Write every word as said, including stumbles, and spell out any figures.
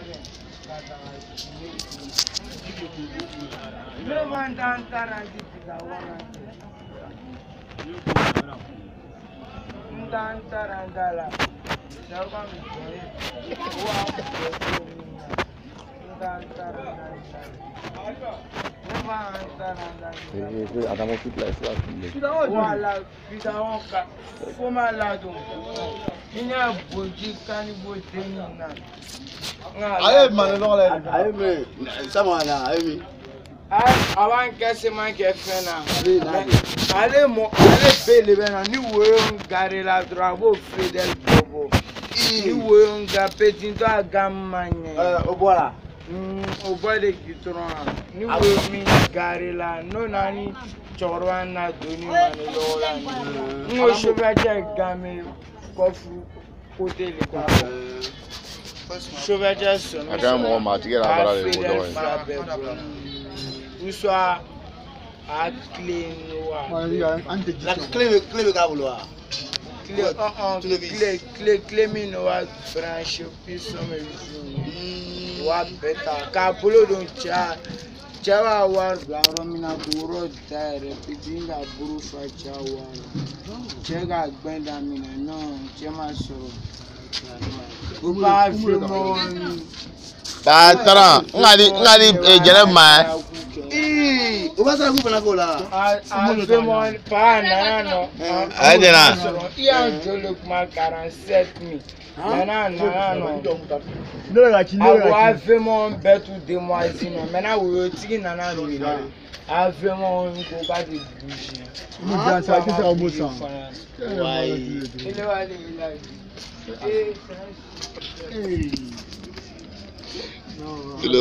Adamo toute la histoire. Voilà, évidemment, faut malade. Il y a beaucoup de cannibaux. Aïe, maintenant, aïe, mais ça m'a là, aïe. Avant que ce soit fait, allez, mon, allez, belle, ni voyons garer la drapeau fidèle bobo. Ni voyons gapetin to agamanye. Au bois là. Au bois de Kitron. Ni voyons garer la non ani chorwana doni manelola. Nous chevalier gamé kofu côté le quoi. Chevalier son. Aga mo ma tigé la bara le bodo. Ou soit à clé noire. La clé, clé de Gaboulois. Clé, clé, clé, clé, minoise, branche, puis somme, ou à bêta. Cabolo don't chat. Java war, Garomina, Buro, Dare, Pidinga, Burufa, Jawa. Jega, Bendamina, no, Jemaso. Uba, Fimon. Patara, ngadi ngadi Jeremiah. Eh, o va ser la cola. Ah, Fimon, pas nana. Ah, dena. Il y a un joli mal quarante-sept mille. Nana, nana, non. Ah, Fimon, bête ou demoisine. Maintenant, vous tirez nana, oui. Ah, Fimon, on peut pas de bouger. Nous disons ça, c'est un beau sang. Ouais. Il est allé, il a dit. Eh, Non.